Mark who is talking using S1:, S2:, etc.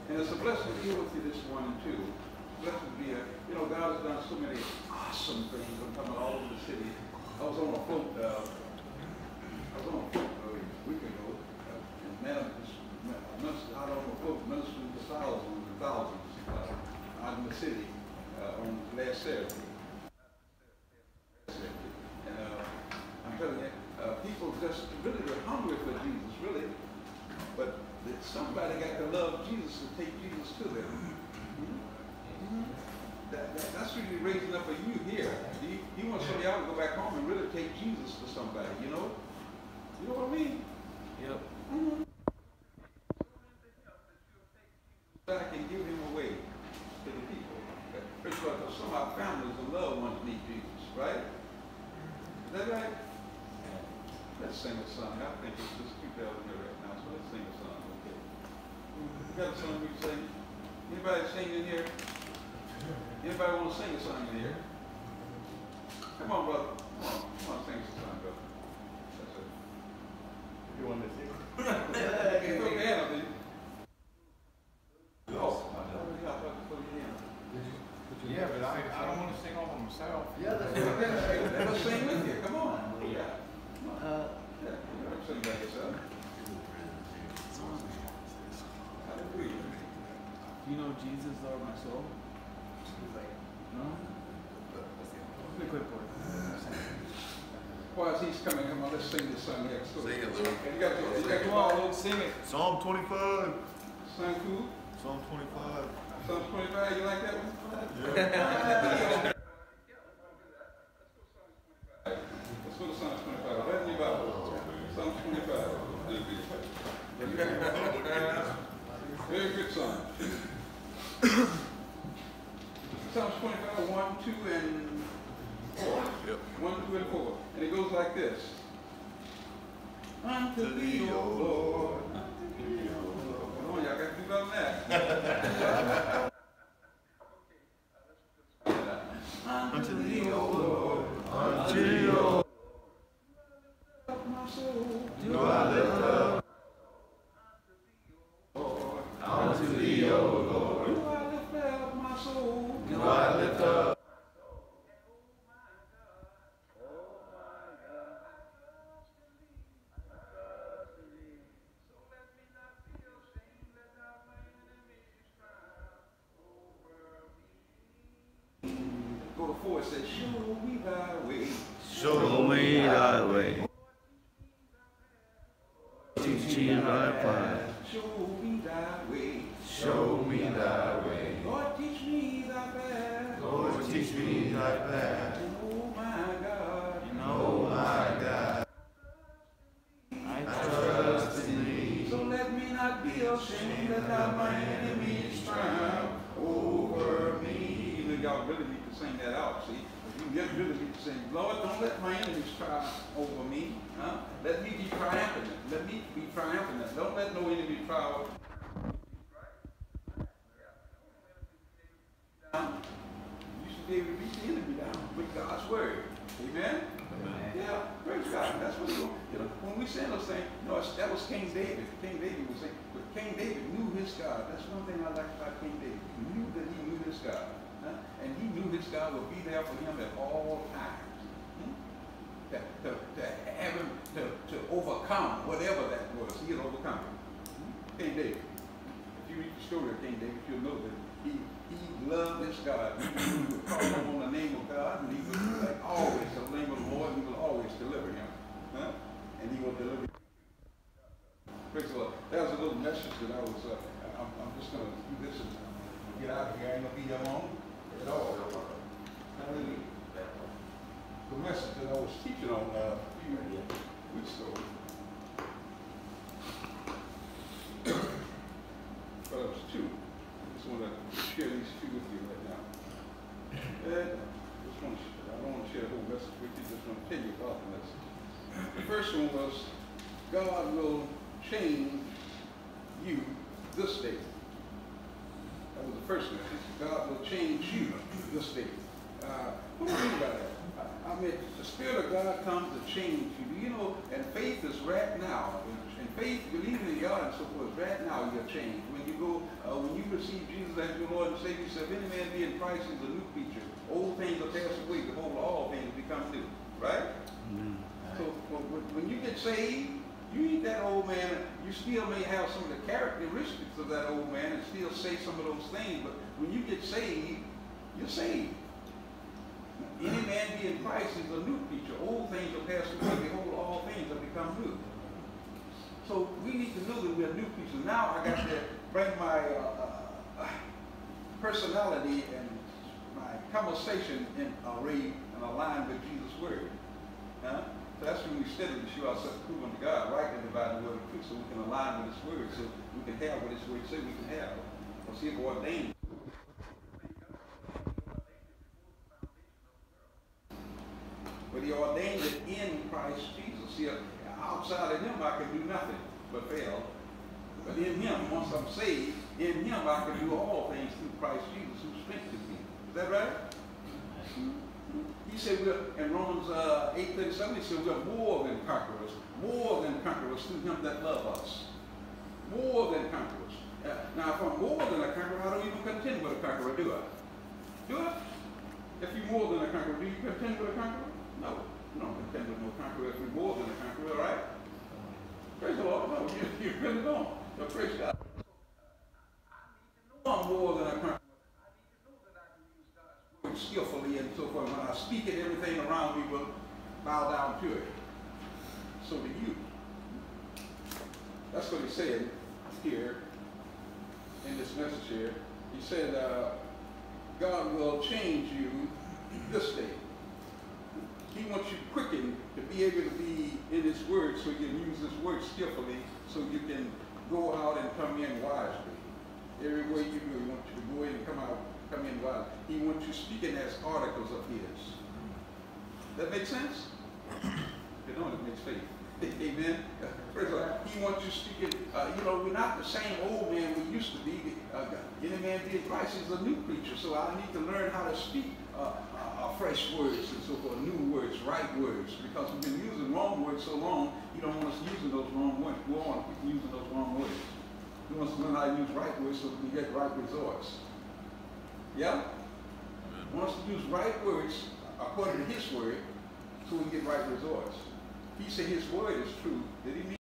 S1: And it's a blessing to be with you this morning too. Blessed to be here. You know, God has done so many awesome things. I'm talking about all over the city. I was on a float a week ago, and man, out on the float, ministering to thousands and thousands out in the city on last Saturday. And I'm telling you, people just really were hungry for Jesus, really. But somebody got to love Jesus to take Jesus to them. That's really raising up for you here. He wants some of y'all to go back home and really take Jesus to somebody, you know? You know what I mean?
S2: Yep.
S1: Back and give him away to the people. First of all, because some of our families and loved ones need Jesus, right? Is that right? Let's sing a song. I think it's just 2,000 here right now, so let's sing a song, okay? You got a song we can sing? Anybody sing in here? Anybody want to sing a song in here? Come on, brother. Come on, sing a song, brother. That's it.
S3: You want me to sing?
S1: Okay, put your hand up, dude.
S2: Yeah, but I don't want to sing all by myself.
S3: Yeah, that's
S1: Let's sing with you. Come on. Yeah. Come on. Yeah, you don't sing by yourself. Hallelujah.
S2: You know Jesus, Lord, my soul? No? Let me quit for it.
S1: While he's coming, come on, let's sing this song here. So,
S4: Sing it, Lou.
S1: you got
S2: Come on, Luke, sing it.
S4: Psalm 25.
S1: Song cool?
S4: Psalm 25.
S1: Psalm 25, you like that one?
S4: Yeah.
S1: Let's go to Psalm 25. Let me Bible. Psalm 25. Very good song. Psalms 25, 1, 2, and 4.
S4: Yep.
S1: 1, 2, and 4. And it goes like this. Unto thee, O Lord. Come on, y'all got to do better than that. Unto thee, O Lord.
S4: Unto thee, O Lord.
S1: My soul.
S4: Do I lift up. Unto thee, O Lord.
S1: Do I lift up my soul?
S4: Do I lift up.
S1: Go to 4, it says, show me thy way.
S4: Show me thy way. Teach me thy path.
S1: Show me thy way.
S4: Show me thy way.
S1: Lord, teach me thy path.
S4: Lord, teach me thy path.
S1: And oh my God,
S4: Oh my God,
S2: I
S4: I trust in thee.
S1: so let me not be ashamed that thou my enemies triumph over me. You know, y'all really need to sing that out, see? You really need to sing, Lord, don't let my enemies triumph over me. Huh? Let me be triumphant. Let me be triumphant. Don't let no enemy triumph. You should be able to beat the enemy down with God's word. Amen? Yeah, praise God. That's what you know, when we say those things, you know, that was King David. King David was saying, but King David knew his God. That's one thing I like about King David. He knew that he knew his God. Huh? And he knew his God would be there for him at all times. To have him to overcome whatever that was. He had overcome it. King David. If you read the story of King David, you'll know that he loved his God. He would call on the name of God, and he would like always the name of the Lord, and he will always deliver him. Huh? And he will deliver him. Praise the Lord. That was a little message that I was, I'm just going to do this and get out of here. I ain't going to be here long at all. Hallelujah. The message that I was teaching on a few weeks ago. But it was 2. I just want to share these 2 with you right now. And I don't want to share the whole message with you, just want to tell you about the message. The first one was, God will change you this day. That was the first message. God will change you this day. What do you mean by that? I mean, the Spirit of God comes to change you. You know, and faith is right now. And faith, believing in God and so forth, right now you're changed. When you go, when you receive Jesus as your Lord and Savior, you say, if any man be in Christ, he's a new creature. Old things are passed away, behold, all things become new. Right? So when you get saved, you ain't that old man. You still may have some of the characteristics of that old man and still say some of those things, but when you get saved, you're saved. Any man be in Christ is a new creature. Old things are passed away. Behold, all things have become new. So we need to know that we're new creatures. Now I got to bring my personality and my conversation in array and align with Jesus' word. Huh? So that's when we steadily show ourselves proven to God, rightly divide the word of truth, so we can align with His word, so we can have what His word says we can have. Or see if we're ordained. But He ordained it in Christ Jesus. See, outside of Him I can do nothing but fail. But in Him, once I'm saved, in Him I can do all things through Christ Jesus who strengthens me. Is that right? He said we're, in Romans 8:37, he said we're more than conquerors through Him that love us. More than conquerors. Now, if I'm more than a conqueror, I don't even contend with a conqueror, do I? Do I? If you're more than a conqueror, do you contend with a conqueror? No, you don't contend with no conqueror if you're more than a conqueror, right? Praise the Lord. No, you really don't. So praise God. I need to know I'm more than a conqueror. Skillfully and so forth. When I speak it, everything around me will bow down to it. So do you. That's what he said here in this message here. He said, God will change you this day. He wants you quickened to be able to be in His word so you can use His word skillfully so you can go out and come in wisely. Everywhere you go, He wants you to go in and come in wisely. He wants you speaking as articles of His. That makes sense? You know, it makes faith. Amen. First of all, He wants you speaking, you know, we're not the same old man we used to be. Any man be in Christ is a new creature. So I need to learn how to speak fresh words and so forth, new words, right words, because we've been using wrong words so long, He don't want us using those wrong words. We don't want to keep using those wrong words. He wants us to learn how to use right words so we can get right results. Yeah? He wants us to use right words according to His word so we can get right results. He said His word is true. Did He mean